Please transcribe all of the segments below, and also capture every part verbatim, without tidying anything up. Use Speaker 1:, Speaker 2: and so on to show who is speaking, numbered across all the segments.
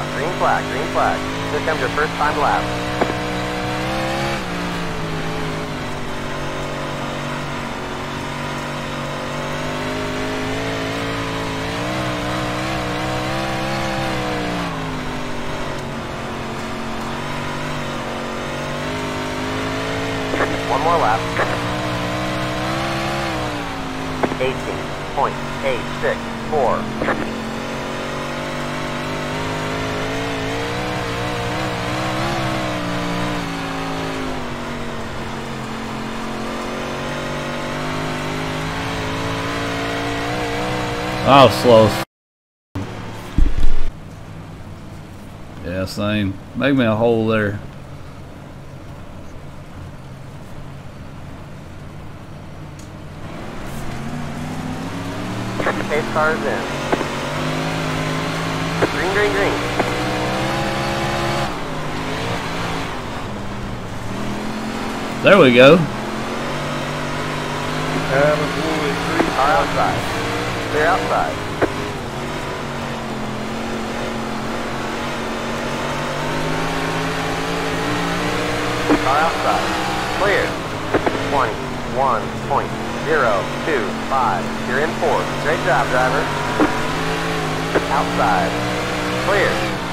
Speaker 1: out. Green flag, green flag. Here comes your first time lap. One more lap. eighteen point eight six four.
Speaker 2: Oh, slow. Yeah, same. Make me a hole there.
Speaker 1: Pace car is in. Green, green, green.
Speaker 2: There we go.
Speaker 1: Car outside. Clear outside. Car outside. Clear. twenty-one point zero two five. You're in fourth. Great job, driver. Outside. Clear.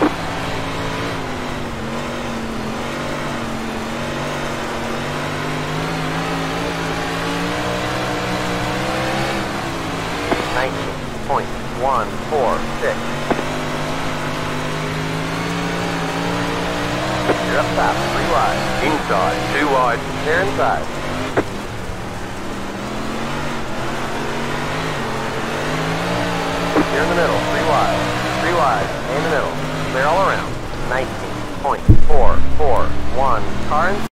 Speaker 1: nineteen point one four six. You're up top, three wide. Inside, two wide. They're inside. You're in the middle, three wide. Three wide, in the middle. Clear all around. nineteen point four four one. Car in.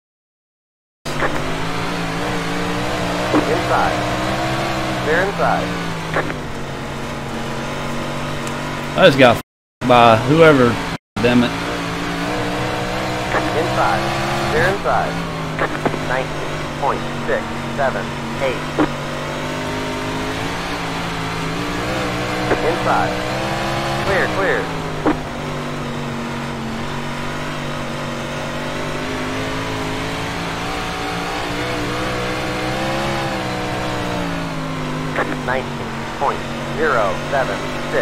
Speaker 1: Inside. They're inside.
Speaker 2: I just got f***ed by whoever, damn it.
Speaker 1: Inside. They're inside. nineteen point six seven eight. Inside. Clear, clear. nineteen point zero seven six.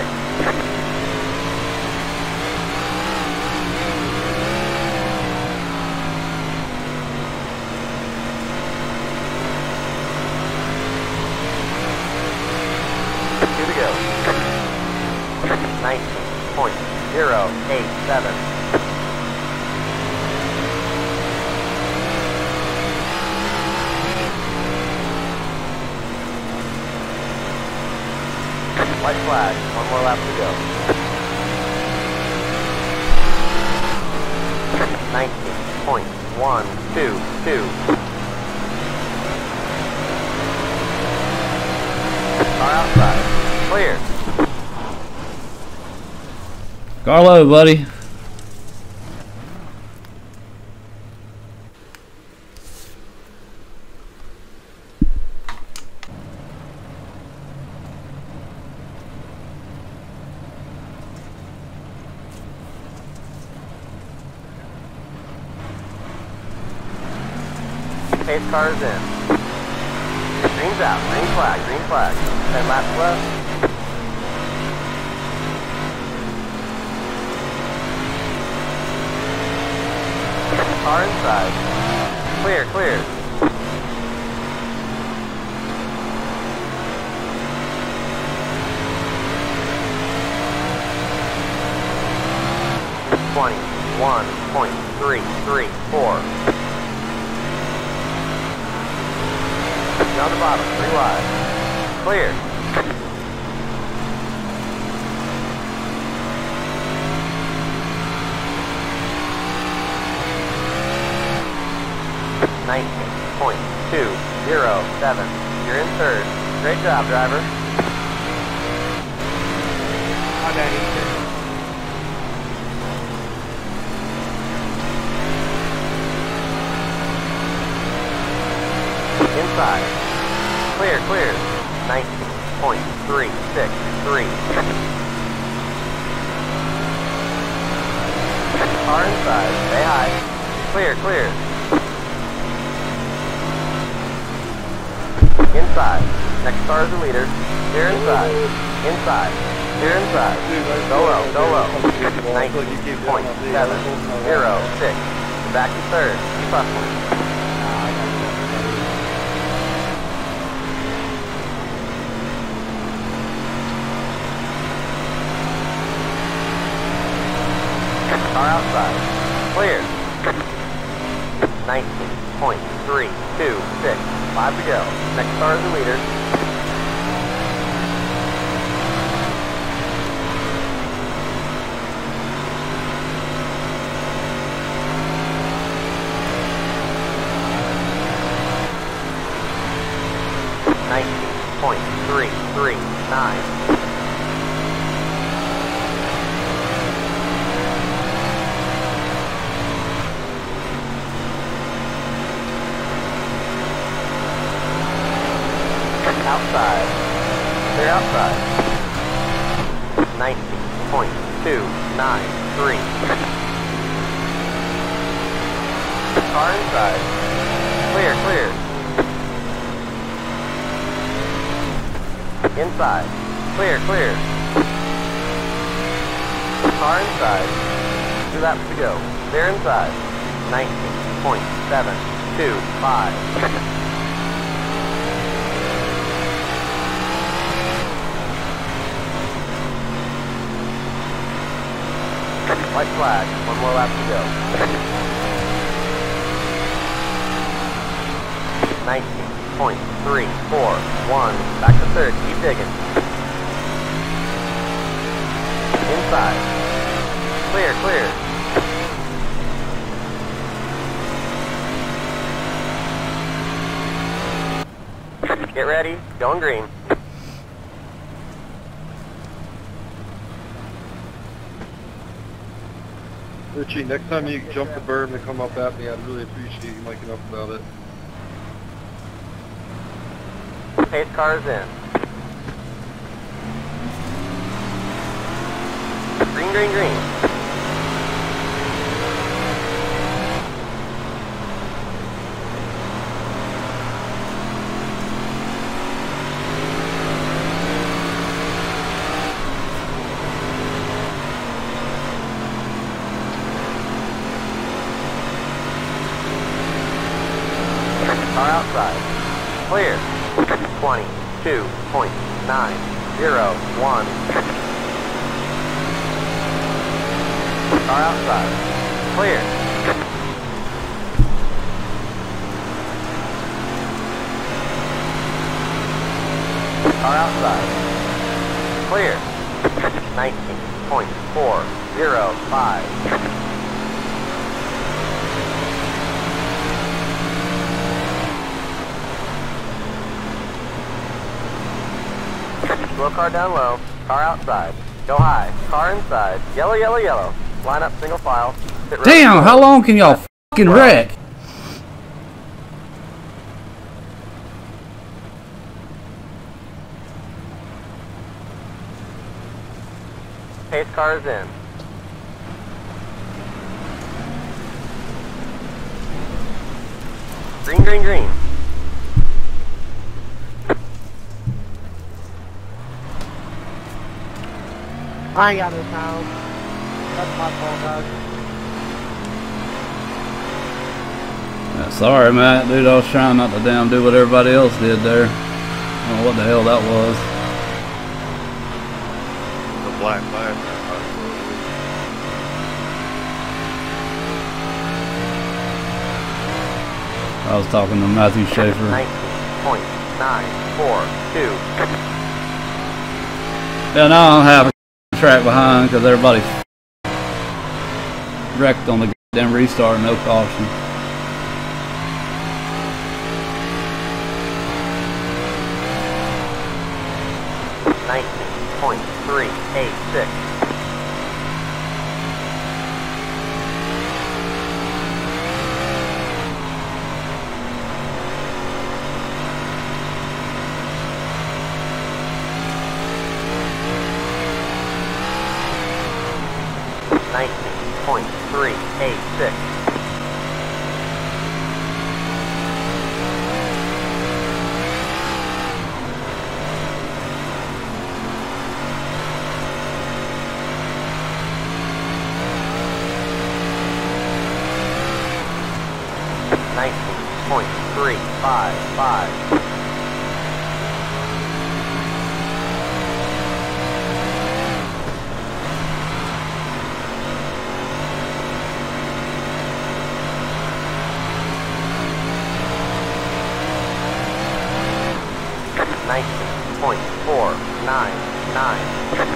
Speaker 1: nineteen point zero eight seven. White flag, one more lap to go. nineteen point one two two. Car outside. Clear.
Speaker 2: Carlo, buddy.
Speaker 1: Pace car is in. Green's out. Green flag. Green flag. Ten laps left. Car inside. Clear, clear. twenty-one point three three four. Down the bottom, three wide. Clear. nineteen point two zero seven. You're in third. Great job, driver.
Speaker 3: Hi, Danny.
Speaker 1: Inside. Clear, clear. nineteen point three six three. high. Clear, clear. Inside. Next car is the leader. Clear inside. Inside. Clear inside. Go low, go low. nineteen point seven zero six. Back to third. Keep hustling. Car outside. Clear. nineteen point three two six. Five to go. Next car is the leader. nineteen point three three nine. Outside. They're outside. nineteen point two nine three. Car inside. Clear, clear. Inside. Clear, clear. Car inside. Two laps to go. They're inside. nineteen point seven two five. White flag. One more lap to go. nineteen point three four one. Back to third. Keep digging. Inside. Clear, clear. Get ready. Going green.
Speaker 4: Richie, next time you jump the berm and come up at me, I'd really appreciate you miking up about it.
Speaker 1: Pace car is in. Green, green, green. Car outside. Clear. twenty-two point nine zero one. Car outside. Clear. Car outside. Clear. nineteen point four zero five. Slow car down low. Car outside. Go high. Car inside. Yellow, yellow, yellow. Line up single file. Pit road.
Speaker 2: Damn, how long can y'all fucking wreck?
Speaker 1: Pace car is in. Green, green, green.
Speaker 3: I ain't got no time. That's my fault, guys.
Speaker 2: Yeah, sorry, Matt. Dude, I was trying not to damn do what everybody else did there. I don't know what the hell that was.
Speaker 4: The black flag.
Speaker 2: I was talking to Matthew Schaefer.
Speaker 1: nineteen point nine four two.
Speaker 2: Yeah, now I don't have a track behind because everybody wrecked on the goddamn restart, no caution.
Speaker 1: nineteen point three eight six. nineteen point three eight six. nineteen point three five five. nineteen point four nine nine.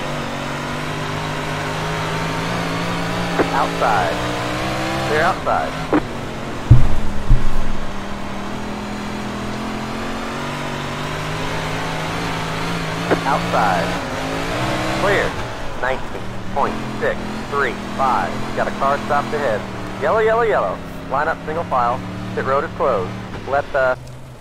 Speaker 1: Outside. Clear outside. Outside. Clear. nineteen point six three five. Got a car stopped ahead. Yellow, yellow, yellow. Line up single file. Pit road is closed. Let the...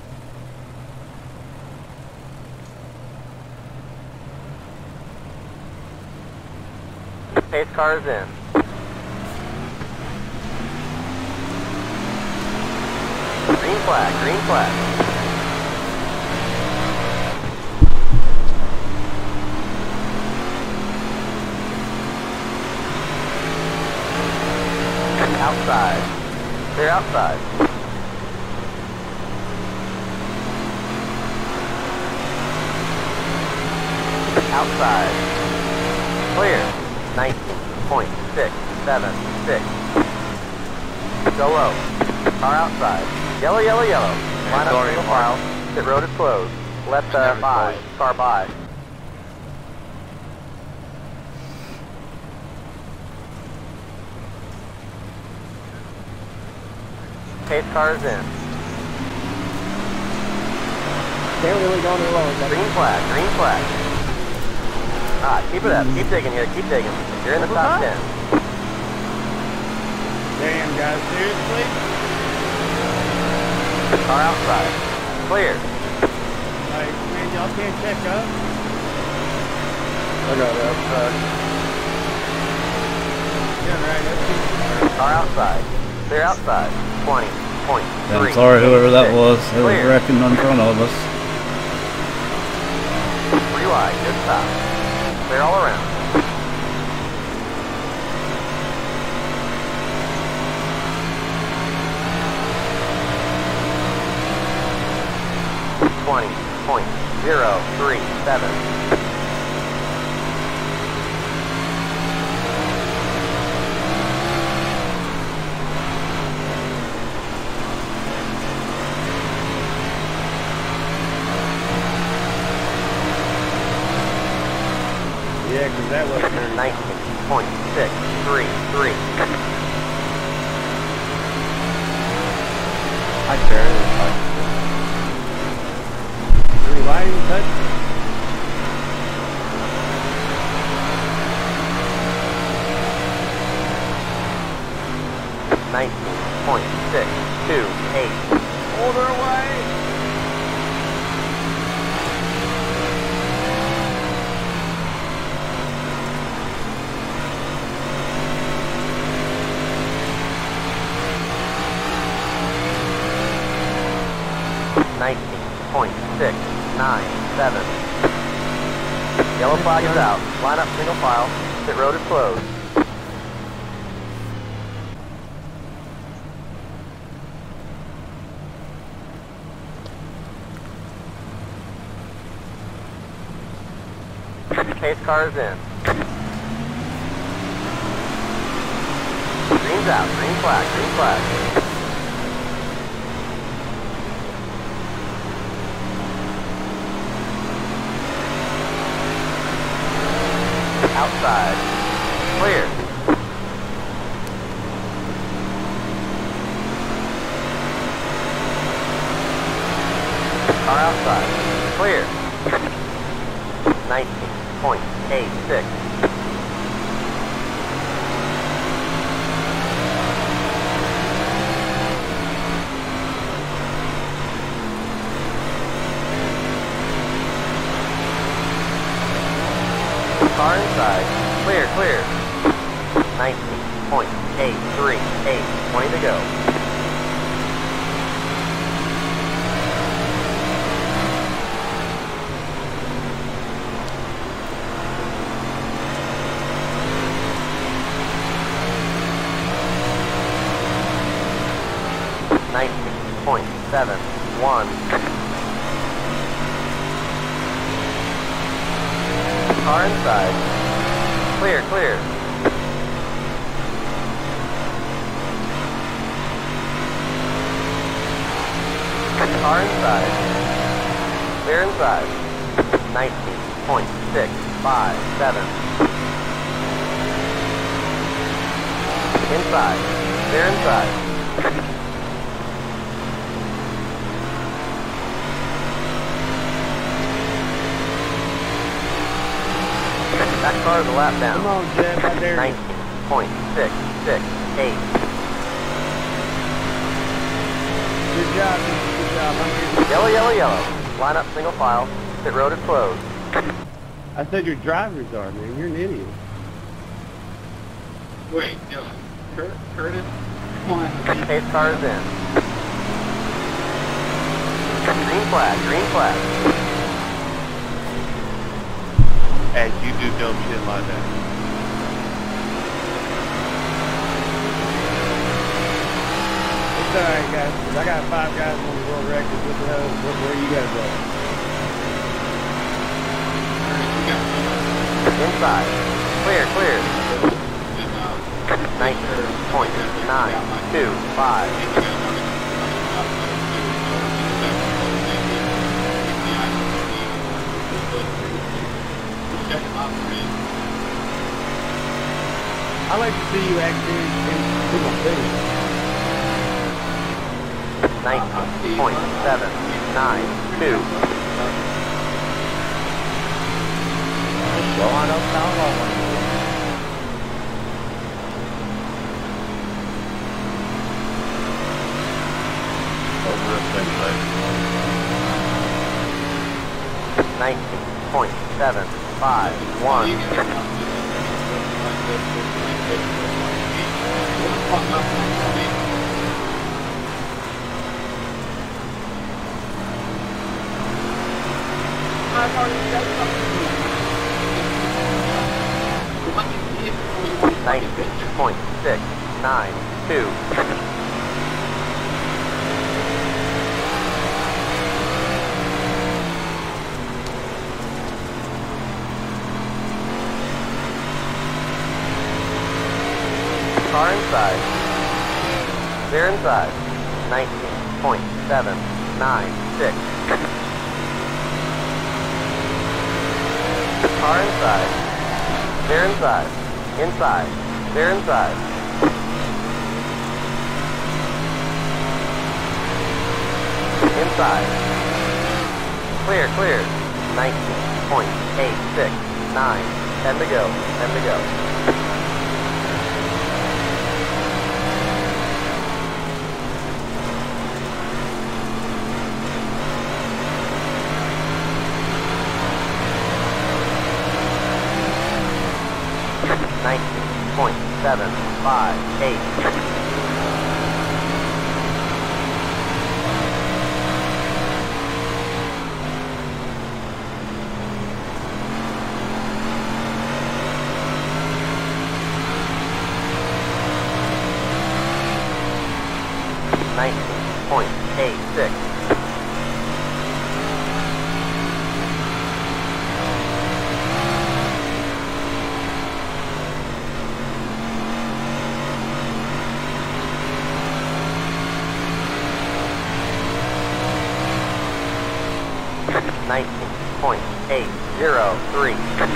Speaker 1: Pace car is in. Green flag, green flag. Outside. Clear outside. Outside. Clear. nineteen point six seven six. Go low. Car outside. Yellow, yellow, yellow. Line up single file. Pit road is closed. Let the by. Car by. Pace car is in.
Speaker 3: They're really going low.
Speaker 1: Green flag, green flag. Ah, keep it up. Keep digging here. Keep digging. You're in the top ten.
Speaker 5: Damn, guys, seriously?
Speaker 1: Car outside. Clear.
Speaker 5: Like, man, y'all can't check up?
Speaker 4: I got it outside.
Speaker 5: Yeah, right, that's too far.
Speaker 1: Car outside. Clear outside. twenty point three.
Speaker 2: I'm sorry, whoever that was. They was
Speaker 1: Clear.
Speaker 2: wrecking in front of us.
Speaker 1: Three wide. Good stop. Clear all around. twenty point zero three seven.
Speaker 5: Yeah, because that was very
Speaker 1: nineteen point six three three.
Speaker 4: I barely touched
Speaker 5: Three line touch.
Speaker 1: nineteen point six two eight.
Speaker 5: Hold her away.
Speaker 1: nineteen point six nine seven. Yellow flag is out. Line up single file. Pit road is closed. Pace car is in. Green's out. Green flag. Green flag. Outside. Clear. Car outside. Clear. nineteen point eight six. Car inside. Clear, clear. nineteen point eight three eight. twenty to go. nineteen point seven one. Car inside. Clear, clear. Car inside. Clear inside. nineteen point six five seven. Inside. Clear inside. That car is a lap down.
Speaker 5: Come on, Jeff, I dare you.
Speaker 1: nineteen point six six eight.
Speaker 5: Good job, good job. I'm here.
Speaker 1: Yellow, yellow, yellow. Line up single file. Pit road is closed.
Speaker 5: I said your drivers are, man. You're an idiot.
Speaker 4: Wait, no. Cur Curtis? Come on.
Speaker 1: Pace car is in. Green flag, green flag.
Speaker 6: As you do dumb shit like that.
Speaker 5: It's alright, guys, 'cause I got five guys on the world record. What the hell? Where, where you guys at?
Speaker 1: Inside. Clear, clear. nineteen point nine two five.
Speaker 5: I like to see you act in, in, in my face.
Speaker 1: nineteen point seven nine two. Go on up down low.
Speaker 6: Over a thing,
Speaker 1: nineteen point seven five one. nineteen point six nine two. Car inside. Clear inside. nineteen point seven nine six. Car inside. Clear inside. Inside. Clear inside. Inside. Clear, clear. nineteen point eight six nine. ten to go. ten to go. nineteen point seven five eight. nineteen point eight six. nineteen point eight zero three.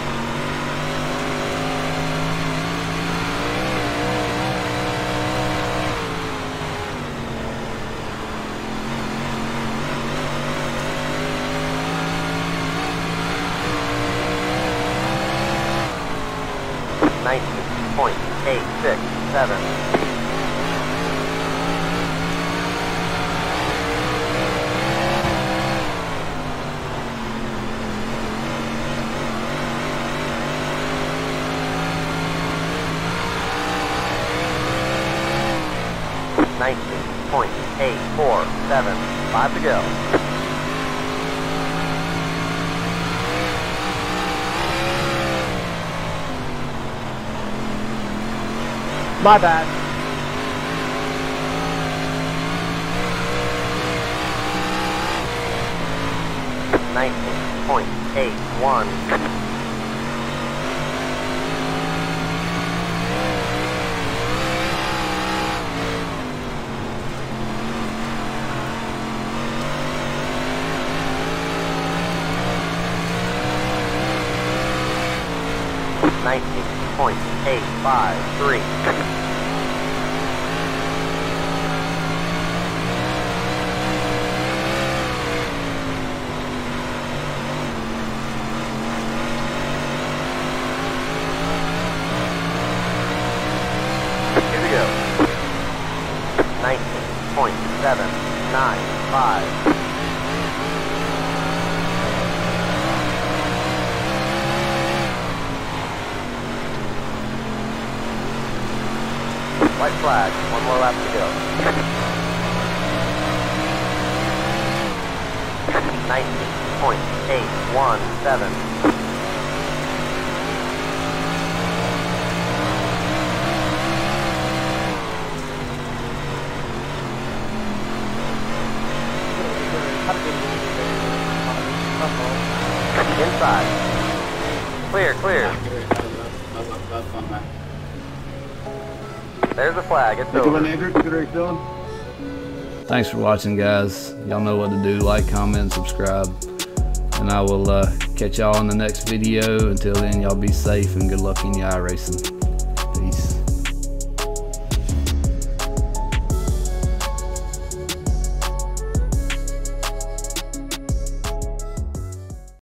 Speaker 1: nineteen point eight six seven. nineteen point eight four seven. Five to go.
Speaker 3: My bad.
Speaker 1: nineteen point eight one. nineteen point eight five three. Here we go. nineteen point seven nine five. White flag, one more lap to go. nineteen point eight one seven. Inside. Clear, clear. There's the flag, it's over.
Speaker 2: Thanks for watching, guys. Y'all know what to do. Like, comment, subscribe. And I will uh, catch y'all in the next video. Until then, y'all be safe and good luck in your iRacing.